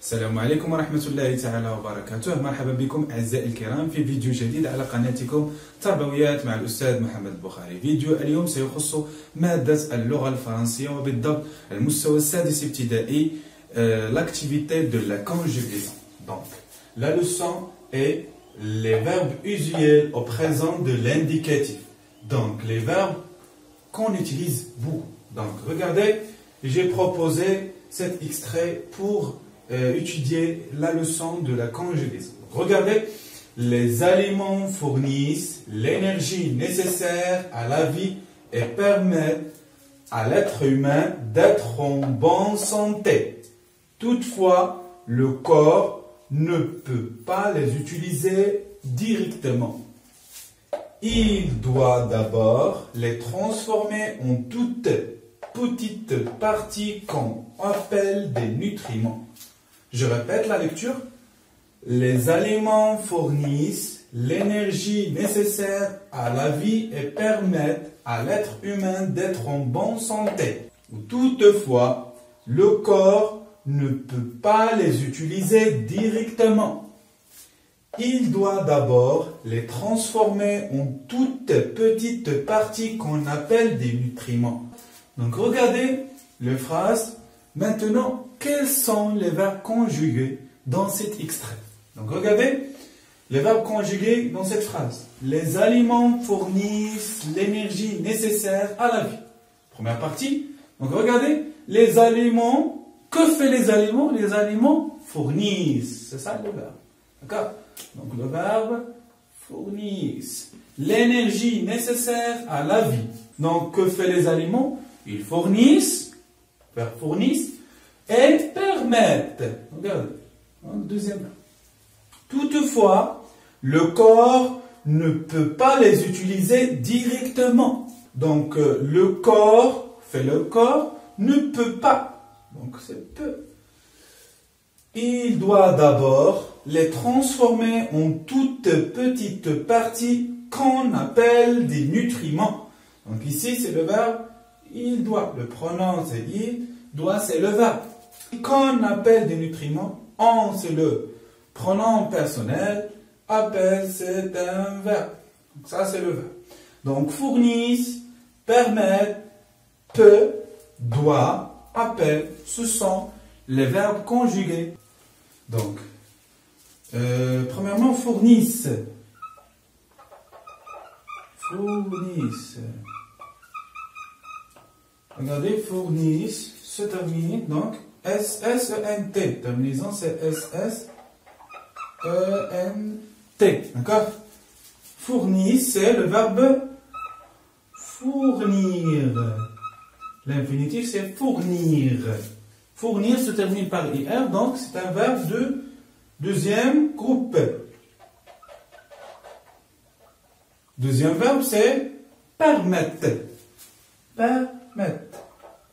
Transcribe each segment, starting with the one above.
السلام عليكم ورحمة الله تعالى وبركاته. مرحبا بكم أعزائي الكرام في فيديو جديد على قناتكم تربويات مع الأستاذ محمد البخاري. فيديو اليوم سيخص مادة اللغة الفرنسية وبالضبط المستوى السادس ابتدائي l'activité de la conjugaison. Donc, la leçon est les verbes usuels au présent de l'indicatif. Donc, les verbes qu'on utilise beaucoup. Donc, regardez, j'ai proposé cet extrait pour étudier la leçon de la conjugaison. Regardez, les aliments fournissent l'énergie nécessaire à la vie et permettent à l'être humain d'être en bonne santé. Toutefois, le corps ne peut pas les utiliser directement. Il doit d'abord les transformer en toutes petites parties qu'on appelle des nutriments. Je répète la lecture. Les aliments fournissent l'énergie nécessaire à la vie et permettent à l'être humain d'être en bonne santé. Toutefois, le corps ne peut pas les utiliser directement. Il doit d'abord les transformer en toutes petites parties qu'on appelle des nutriments. Donc regardez les phrases. Maintenant, quels sont les verbes conjugués dans cet extrait? Donc regardez les verbes conjugués dans cette phrase. Les aliments fournissent l'énergie nécessaire à la vie. Première partie. Donc regardez, les aliments. Que fait les aliments? Les aliments fournissent. C'est ça le verbe. D'accord? Donc le verbe fournissent l'énergie nécessaire à la vie. Donc que fait les aliments? Ils fournissent, verbe fournissent, et permettent. Regardez, deuxième verbe. Toutefois, le corps ne peut pas les utiliser directement. Donc le corps, fait le corps, ne peut pas. Donc c'est peu. Il doit d'abord les transformer en toutes petites parties qu'on appelle des nutriments. Donc ici c'est le verbe il doit. Le pronom c'est il, doit c'est le verbe. Qu'on appelle des nutriments, on c'est le pronom personnel, appelle c'est un verbe. Donc ça c'est le verbe. Donc fournissent, permettent, peut, doit, appelle, ce sont les verbes conjugués. Donc, premièrement, fournissent. Fournissent. Regardez, fournissent se termine donc S-S-E-N-T. Terminaison, c'est S-S-E-N-T. D'accord? Fournissent, c'est le verbe fournir. L'infinitif, c'est fournir. Fournir se termine par IR, donc c'est un verbe de deuxième groupe. Deuxième verbe, c'est permettre. Permettre.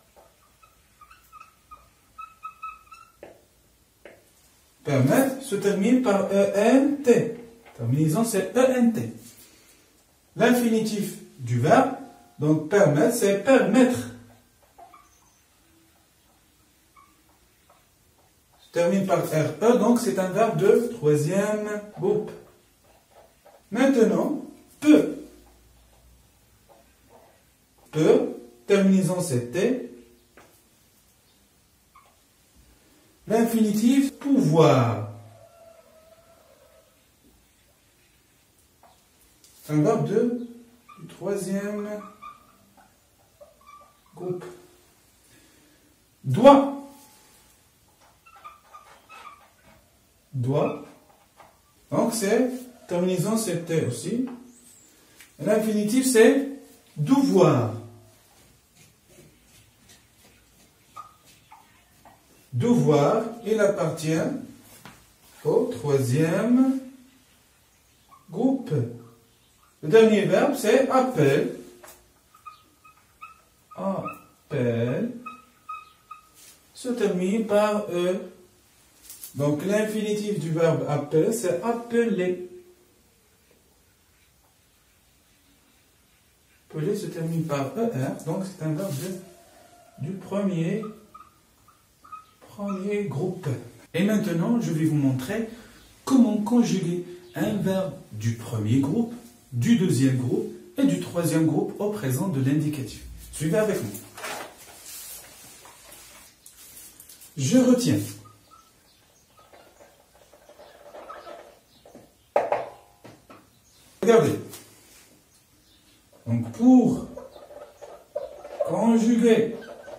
Permettre se termine par ENT. Terminaison, c'est ENT. L'infinitif du verbe, donc permettre, c'est permettre. Termine par RE, donc c'est un verbe de troisième groupe. Maintenant, peut. Peut, terminaison c'est T. L'infinitif, pouvoir. C'est un verbe du troisième groupe. Doit. Doit. Donc c'est, terminaison c'est T aussi. L'infinitif c'est devoir. Devoir, il appartient au troisième groupe. Le dernier verbe c'est appel. Appel se termine par E. Donc l'infinitif du verbe appeler, c'est appeler. Appeler se termine par ER, donc c'est un verbe du premier groupe. Et maintenant, je vais vous montrer comment conjuguer un verbe du premier groupe, du deuxième groupe et du troisième groupe au présent de l'indicatif. Suivez avec moi. Je retiens. Regardez. Donc pour conjuguer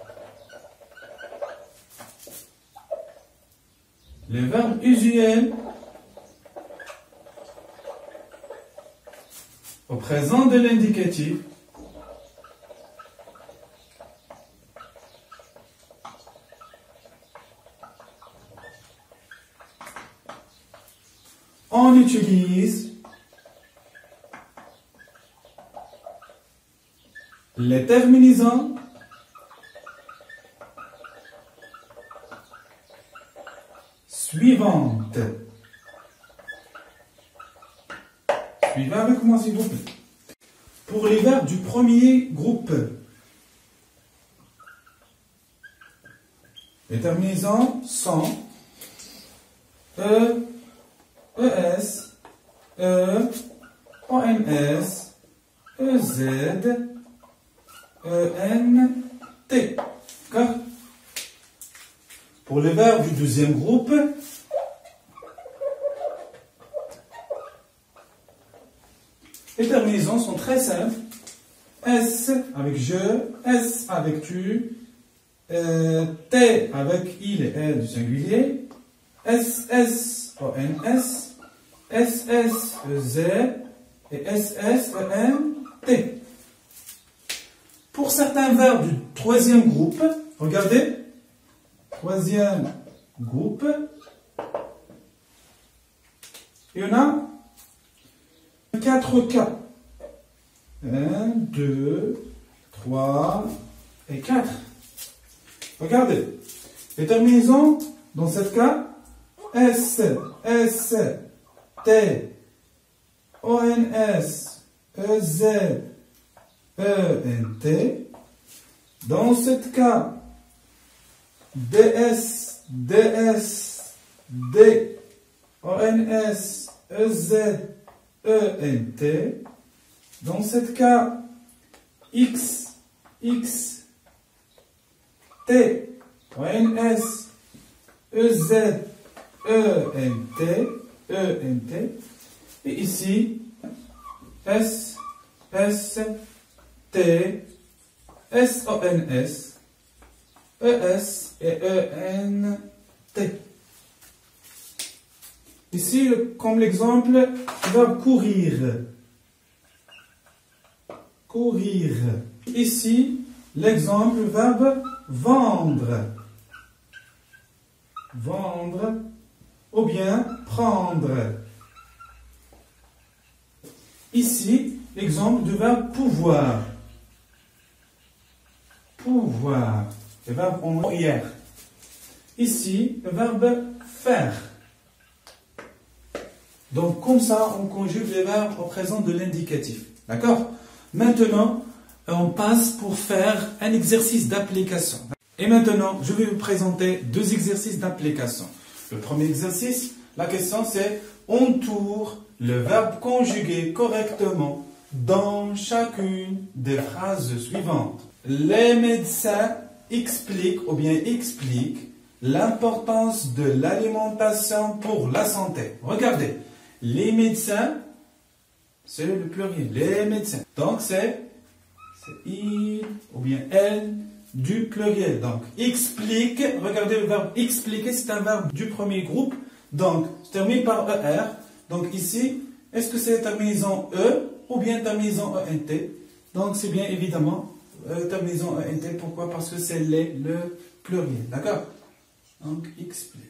les verbes usuels au présent de l'indicatif, on utilise les terminaisons suivantes. Suivez avec moi s'il vous plaît. Pour les verbes du premier groupe, les terminaisons sont E, ES, E, ONS, EZ, ENT. D'accord? Pour les verbes du deuxième groupe, les terminaisons sont très simples. S avec je, S avec tu, T avec il et elle du singulier, SS, ONS, SS, EZ et SS, ENT. Pour certains verbes du troisième groupe, regardez, troisième groupe, il y en a 4 cas. 1, 2, 3 et 4. Regardez, les terminaisons, dans ce cas, S, S, T, ONS, EZ, ENT. Dans ce cas, DS, DS, D, ONS, EZ, ENT. Dans ce cas, X, X, T, ONS, EZ, ENT, ENT. Et ici, S, S, T, SONS, ES et ENT. Ici, comme l'exemple, le verbe courir. Courir. Ici, l'exemple, le verbe vendre. Vendre. Ou bien prendre. Ici, l'exemple du verbe pouvoir. Pouvoir. Le verbe en arrière. Ici, le verbe faire. Donc, comme ça, on conjugue les verbes au présent de l'indicatif. D'accord? Maintenant, on passe pour faire un exercice d'application. Et maintenant, je vais vous présenter 2 exercices d'application. Le premier exercice, la question c'est « Entoure le verbe conjugué correctement dans chacune des phrases suivantes. » Les médecins expliquent ou bien expliquent l'importance de l'alimentation pour la santé. Regardez, les médecins, c'est le pluriel, les médecins. Donc c'est il ou bien elle du pluriel. Donc explique, regardez le verbe expliquer, c'est un verbe du premier groupe. Donc se termine par ER. Donc ici, est-ce que c'est terminaison E ou bien terminaison ENT? Donc c'est bien évidemment terminaison ENT. Pourquoi? Parce que c'est le pluriel. D'accord? Donc explique.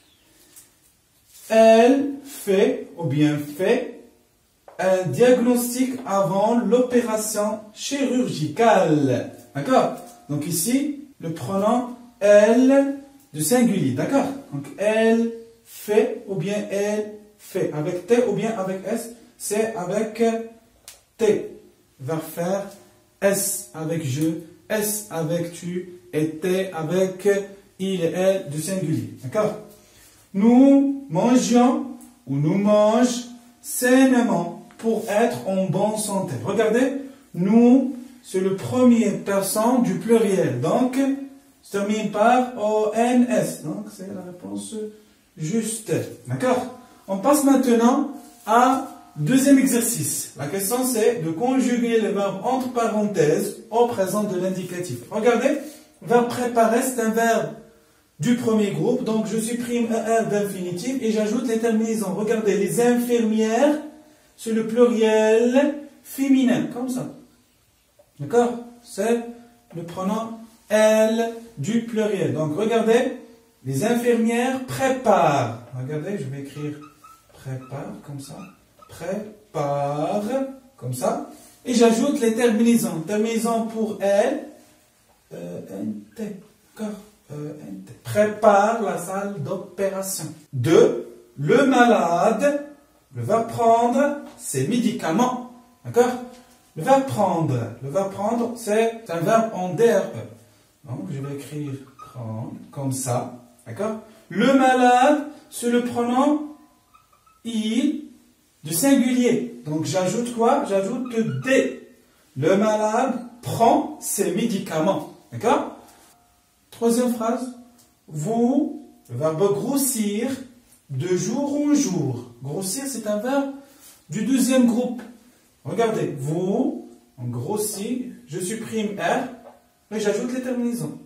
Elle fait ou bien fait un diagnostic avant l'opération chirurgicale. D'accord? Donc ici, le pronom elle du singulier. D'accord? Donc elle fait ou bien elle fait. Avec T ou bien avec S, c'est avec T. Verbe faire, S avec je, S avec tu et T avec il et elle du singulier. D'accord? Nous mangions ou nous mange sainement pour être en bonne santé. Regardez, nous, c'est le premier personne du pluriel. Donc, se termine par ONS. Donc, c'est la réponse juste. D'accord? On passe maintenant à deuxième exercice. La question, c'est de conjuguer le verbe entre parenthèses au présent de l'indicatif. Regardez, verbe préparer, c'est un verbe du premier groupe. Donc, je supprime un R d'infinitif et j'ajoute les terminaisons. Regardez, les infirmières, c'est le pluriel féminin, comme ça. D'accord? C'est le pronom elle du pluriel. Donc, regardez, les infirmières préparent. Regardez, je vais écrire prépare, comme ça. Prépare, comme ça. Et j'ajoute les terminaisons. Terminaisons pour elle, ENT. D'accord? ENT. Prépare la salle d'opération. 2. Le malade, le verbe prendre, c'est médicament. D'accord? Le verbe prendre, c'est un verbe en DRE. Donc, je vais écrire prendre, comme ça. D'accord? Le malade, c'est le pronom il du singulier. Donc, j'ajoute quoi? J'ajoute D. Le malade prend ses médicaments. D'accord? Troisième phrase. Vous, le verbe grossir, de jour en jour. Grossir, c'est un verbe du deuxième groupe. Regardez, vous, on grossit, je supprime R, et j'ajoute les terminaisons.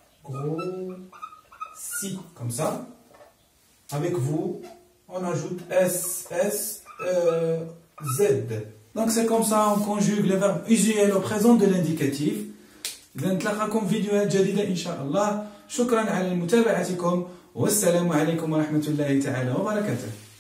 Grossit, comme ça. Avec vous, on ajoute S, S, Z. Donc c'est comme ça, on conjugue les verbes usuels au présent de l'indicatif. نتلاقاكم فيديوهات جديدة إن شاء الله. شكرا على متابعتكم والسلام عليكم ورحمة الله تعالى وبركاته.